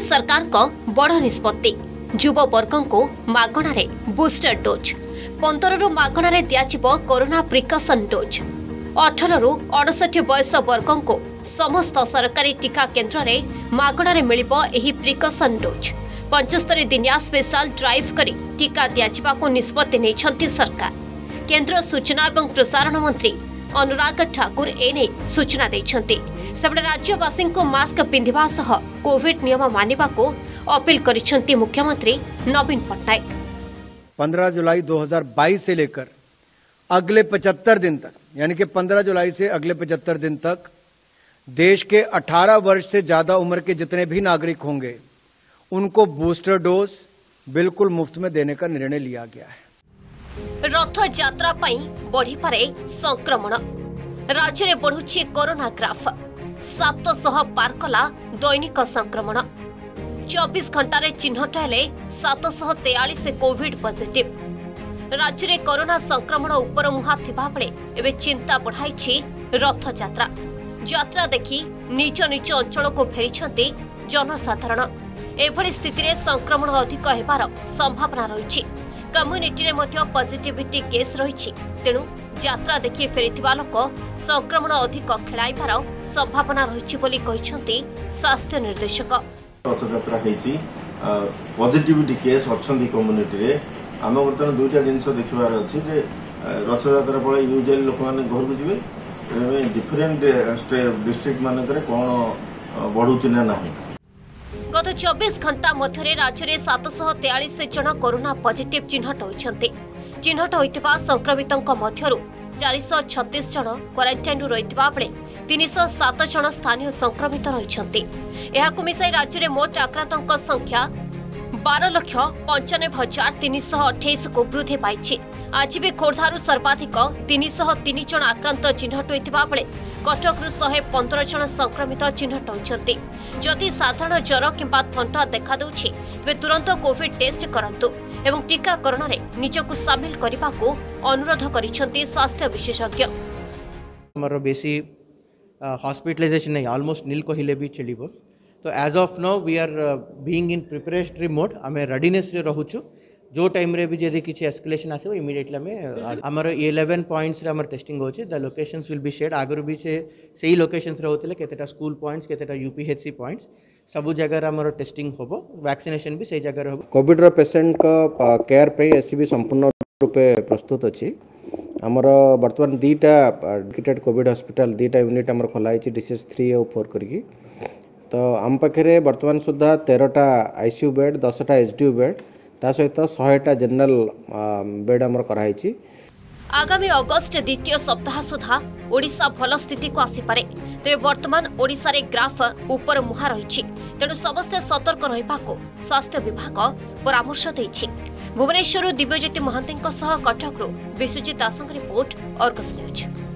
सरकार को बड़ निष्पत्ति युववर्गों को मागणारे बूस्टर डोज 15 रु मागणारे दियाजिबो कोरोना प्रिकॉशन डोज 18 रु 68 बयस वर्गों को समस्त सरकारी टीका केन्द्र में मागणारे मिलिबो एही प्रिकॉशन डोज 75 दिनिया स्पेशल ड्राइव करी टीका दियाजिबाको निष्पत्ति नेछंती सरकार। केंद्र सूचना एवं प्रसारण मंत्री अनुराग ठाकुर एने सूचना देछंती। सेबडे राज्यवासी को मास्क पिंधिबा सह कोविड नियम मानिबा को अपील करिसंती मुख्यमंत्री नवीन पटनायक। 15 जुलाई 2022 से लेकर अगले 75 दिन तक, यानी कि 15 जुलाई से अगले 75 दिन तक देश के 18 वर्ष से ज्यादा उम्र के जितने भी नागरिक होंगे उनको बूस्टर डोज बिल्कुल मुफ्त में देने का निर्णय लिया गया है। रथ यात्रा पई बढ़ी पारे संक्रमण। राज्य में बढ़ुछि कोरोना ग्राफ 700 पार कला दैनिक संक्रमण। 24 घंटे चिन्हट हेले 743 कोविड पॉजिटिव। राज्य में कोरोना संक्रमण उपर मुहा थिबा बेले एबे चिंता बढ़ाई रथ यात्रा। यात्रा देखि निज निज अंचल को फेरिछंती जनसाधारण। एभली स्थिति में संक्रमण अधिक हेबार संभावना रही। कम्युनिटी रे मध्य पॉजिटिविटी केस रही, तेणु यात्रा देखि फेरिथिबा लोक संक्रमण अधिक खेलाइबार संभावना रही बोली कहिसंती स्वास्थ्य निर्देशक। रथ यात्रा हेची पॉजिटिविटी केस अछंती कम्युनिटी रे आम बर्तमान दुईटा जिनस देखिबार अछि जे रथ यात्रा पळे यूजुअली लोक माने घर को जिवे डिफरेंट डिस्ट्रिक्ट मानकरे कोन बढ़ुछि ना नाही। गत 24 घंटा मध्य राज्य में 743 जन कोरोना पॉजिटिव चिन्हट होइछन्ते। चिन्हट होइतिबा संक्रमितों मध्यरु 436 जन क्वारंटाइन रहितिबा बेले 307 जन स्थानीय संक्रमित रहिछन्ते। एहाकु मिसाई राज्य में मोट आक्रांतों संख्या 12,95,328 को वृद्धि पाइछि। आज भी खोर्धारू सर्वाधिक 303 जन आक्रांत चिन्हट होइतिबा बेले कटकरू 115 जन संक्रमित चिन्हट होइछन्ते। जदि साधारण ज्वर किंबा थंडा देखा देउछि तेबे तुरंत कोविड टेस्ट करंतु एवं टीकाकरण रे निजकु शामिल करबा को अनुरोध करिसंती स्वास्थ्य विशेषज्ञ। हमर बेसी हॉस्पिटलाइजेशन नहीं ऑलमोस्ट नील कहले भी चलिबो। तो as of now we are being in preparatory mode. आमे रेडीनेस रे रहूछु। जो टाइम रे भी जदि किछि एस्केलेशन आसे इमीडिएटली हमें हमर 11 पॉइंट्स रे हमर टेस्टिंग होछि। The locations will be shared. आगर भी से सही लोकेशंस रे होतले केतेटा स्कूल पॉइंट्स केतेटा यूपीएचसी पॉइंट्स सब जगह हमर टेस्टिंग होबो। वैक्सीनेशन भी सही जगह होबो। कोविड रो पेशेंट का केयर पे एससीबी संपूर्ण रूपे प्रस्तुत अछि। हमर वर्तमान दीटा डेडिकेटेड कोविड हॉस्पिटल दीटा यूनिट हमर खोला अछि डीसीएस 3 और 4 करकी। तो आम पाखे वर्तमान सुधा 13टा आईसीयू बेड 10टा एचडीयू बेड ता सहित 100टा जनरल बेड हमर कराई। आगामी अगस्ट द्वितीय सप्ताह सुधा ओडिशा भल स्थिति को आसीपारे। तेज वर्तमान ओडिशा रे ग्राफ ऊपर मुहा रही, तेणु समस्ते सतर्क रहिबा को स्वास्थ्य विभाग परामर्श देइछि। भुवनेश्वर दिव्यज्योति महांती कटकरू विश्वजित दासଙ୍କ रिपोर्ट अर्गस न्यूज।